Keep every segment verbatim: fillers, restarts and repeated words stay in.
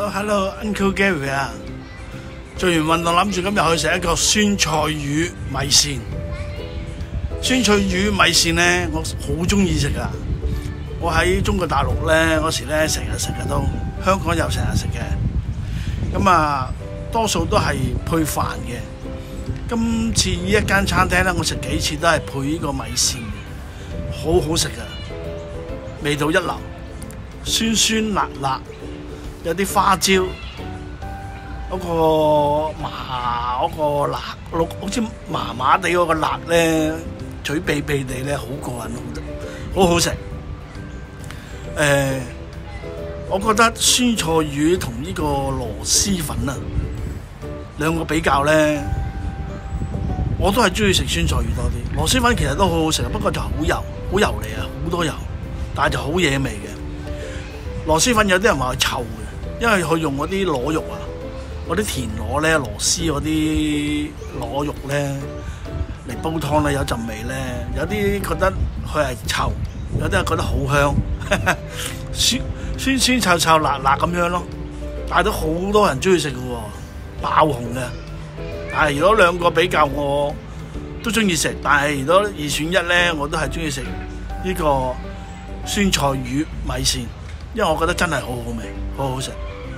Hello，Hello，Uncle Gary 啊！做完運動諗住今日去食一個酸菜魚米線。酸菜魚米線咧，我好中意食噶。我喺中國大陸咧嗰時咧，成日食嘅都，香港又成日食嘅。咁啊，多數都係配飯嘅。今次呢一間餐廳咧，我食幾次都係配呢個米線嘅，好好食噶，味道一流，酸酸辣辣。有啲花椒，嗰、那個麻嗰、那個辣，好似麻麻地嗰個辣咧，嘴痹痹地咧，好過癮，好好食。誒、呃，我覺得酸菜魚同呢個螺絲粉啊，兩個比較咧，我都係中意食酸菜魚多啲。螺絲粉其實都好好食，不過就好油，好油膩啊，好多油，但係就好惹味嘅。螺絲粉有啲人話佢臭嘅。因為佢用嗰啲螺肉啊，嗰啲田螺咧、螺絲嗰啲螺肉咧嚟煲湯咧，有陣味咧。有啲覺得佢係臭，有啲人覺得好香，酸酸酸臭臭辣辣咁樣咯。但係都好多人中意食嘅喎，爆紅嘅。但係如果兩個比較，我都中意食。但係如果二選一咧，我都係中意食呢個酸菜魚米線，因為我覺得真係好好味，好好食。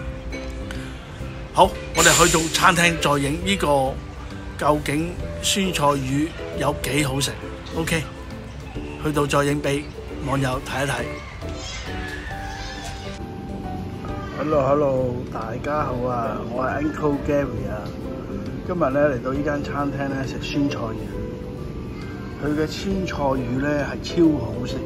好，我哋去到餐廳再影呢個究竟酸菜魚有幾好食 ？OK， 去到再影俾網友睇一睇。Hello，Hello， 大家好啊！我係 Uncle Gary 啊。今日咧嚟到呢間餐廳咧食酸菜魚，佢嘅酸菜魚咧係超好食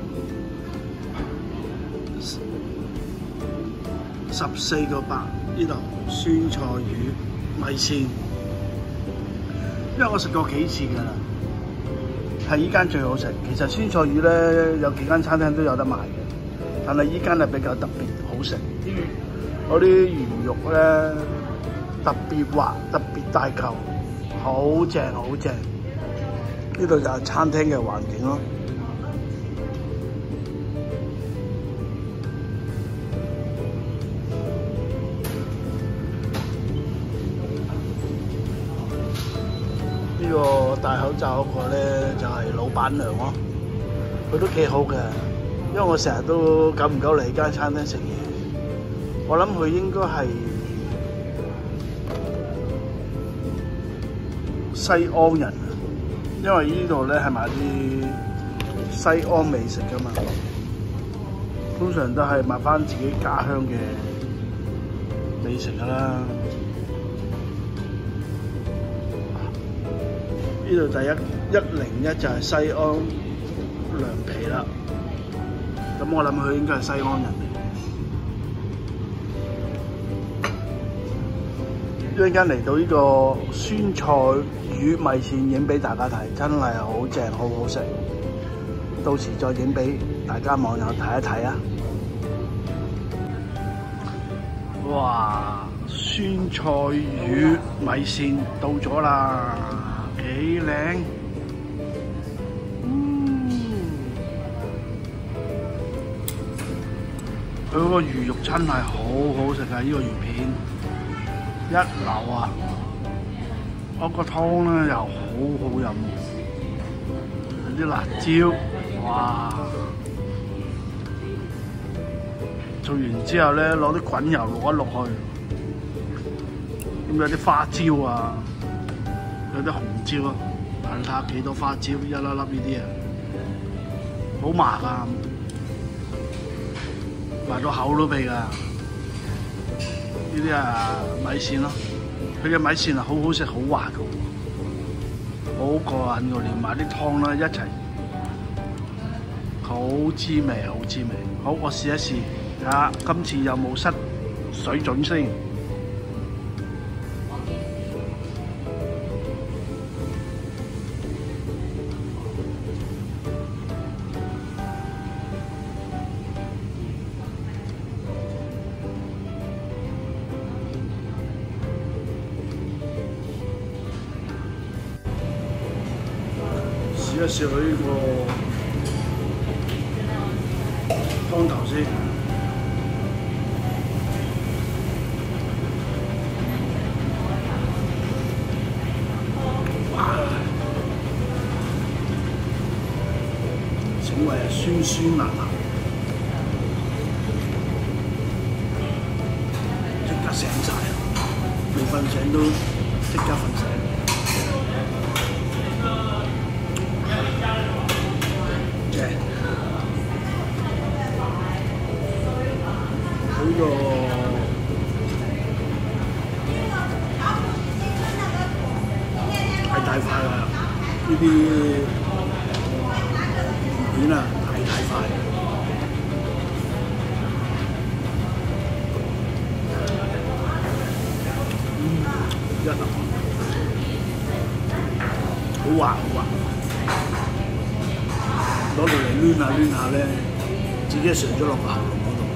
嘅，十四個八。呢度酸菜魚米線，因為我食過幾次㗎啦，係依間最好食。其實酸菜魚咧有幾間餐廳都有得賣嘅，但係依間係比較特別好食。啲嗰啲魚肉咧特別滑，特別大嚿，好正好正。呢度就係餐廳嘅環境咯。呢個戴口罩嗰個咧就係、是、老闆娘咯，佢都幾好嘅，因為我成日都久唔久嚟間餐廳食嘢，我諗佢應該係西安人，因為呢度咧係賣啲西安美食噶嘛，通常都係賣翻自己家鄉嘅美食噶啦。呢度第一一零一就係西安涼皮啦，咁我諗佢應該係西安人嚟。一陣間嚟到呢個酸菜魚米線影俾大家睇，真係好正，好好食。到時再影俾大家網友睇一睇啊！哇！酸菜魚米線到咗啦！幾靚，嗯，佢嗰個魚肉真係好好食㗎，呢個魚片一流啊！嗰個湯咧又好好飲，有啲辣椒，哇！做完之後咧，攞啲滾油落一落去，咁有啲花椒啊。有啲紅椒啊，睇下幾多花椒，一粒粒呢啲啊，好麻㗎，埋到口都痹㗎。呢啲啊米線咯，佢嘅米線啊好好食，好滑㗎喎，好過癮㗎，連埋啲湯啦一齊，好滋味，好滋味。好，我試一試，睇下今次有冇失水準先。試一試佢呢個湯頭先。 味係酸酸辣辣，即刻醒晒，未瞓醒都即刻瞓醒。正，呢個太大塊啦，呢啲片啊太大塊。嗯，一粒，好滑好滑，攞嚟嚟攣下攣下咧，自己上咗落個喉嚨嗰度。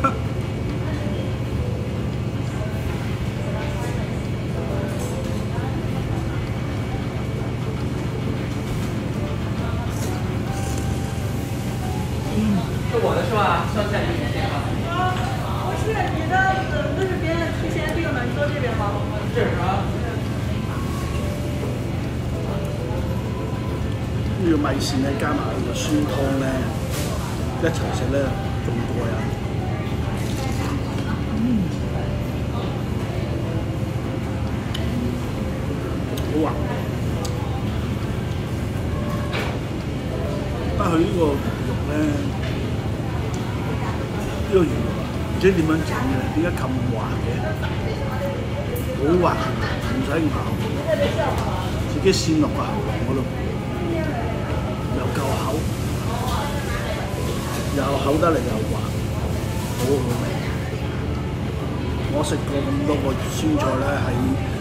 是我的是吧？上下一点吧。 啊，不是你的，呃，都是别人提前订的，你坐这边吗？ 这是啥？ 呢個米線咧加埋佢個酸湯咧，一齊食咧仲過癮。嗯，好滑。不過佢呢個魚肉咧，呢、呢個魚肉啊，唔知點樣整嘅，點解咁滑嘅？好滑，唔使咬，自己先落個喉嚨嗰度。又夠口，又口得嚟又滑，好好味。我食過咁多個酸菜咧，喺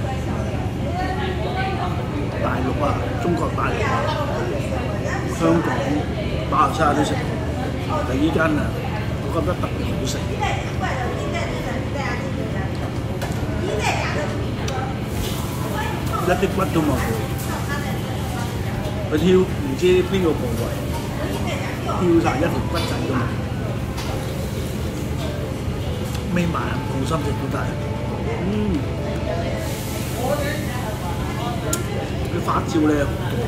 大陸啊，中國大陸啊，香港、馬來西亞都食過，但係依間啊，我覺得特別好食。一啲骨都冇。佢挑唔知邊個部位，挑晒一條骨仔都冇，煨埋好心食都得。嗯，佢花椒咧好多。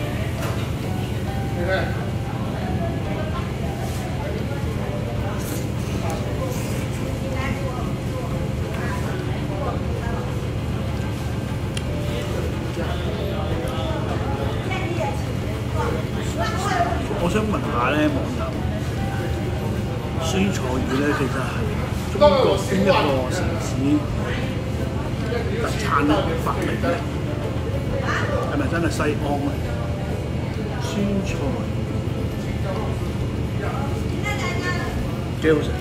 我想問下咧，網友，酸菜魚咧其實係中國邊一個城市特產發明咧？係咪真係西安咧？酸菜幾好食。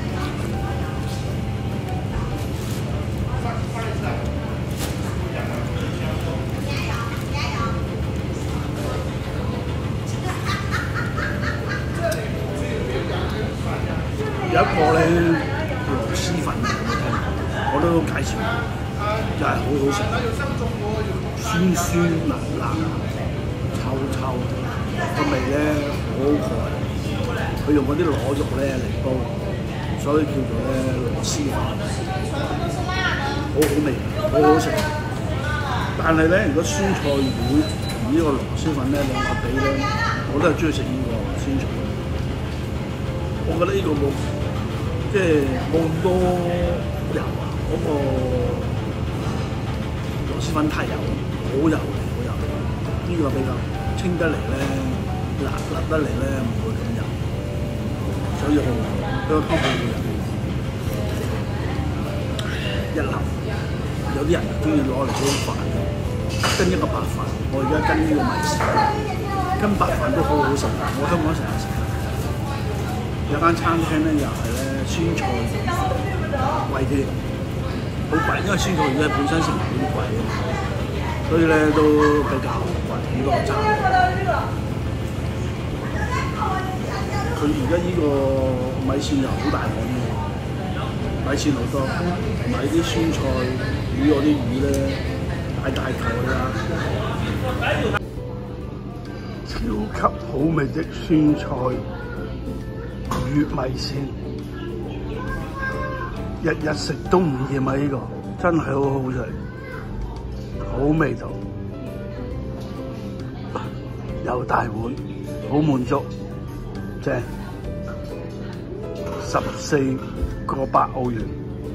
有一個咧螺絲粉，我都介紹，又係好好食，酸酸辣辣、臭臭，個味咧好好蓋。佢用嗰啲螺肉咧嚟煲，所以叫做咧螺絲粉，好好味，好好食。但係咧，如果酸菜魚同呢個螺絲粉咧兩個比咧，我都係中意食呢個酸菜。我覺得呢個冇。即係冇咁多油啊！嗰、那個螺絲粉太油，好油嚟，好油。呢、這個比較清得嚟咧，辣辣得嚟咧，唔會咁油，所以好比較溝好嘅。一粒有啲人中意攞嚟煮飯嘅，跟一個白飯。我而家跟呢個米線，跟白飯都好好食。我香港成日食。有間餐廳咧，又係咧。酸菜魚貴啲，好貴，因為酸菜魚咧本身成本都貴嘅，所以咧都比較貴呢個餐。佢而家呢個米線又好大碗嘅，米線好多，同埋啲酸菜魚嗰啲魚咧大大嚿啦，超級好味的酸菜魚米線。日日食都唔厭啊！呢、這個真係好好食，好味道，又大碗，好滿足，正。 正，十四個八澳元，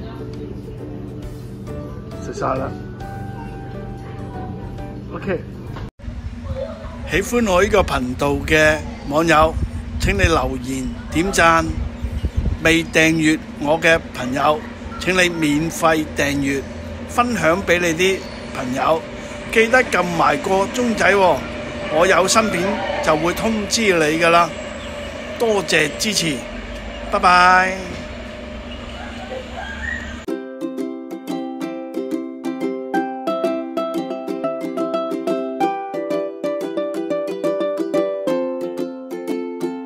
食晒啦。OK， 喜歡我呢個頻道嘅網友，請你留言點讚。未訂閱我嘅朋友，請你免費訂閱，分享俾你啲朋友。記得撳埋個鐘仔喎，我有新片就會通知你㗎喇。多謝支持，拜拜。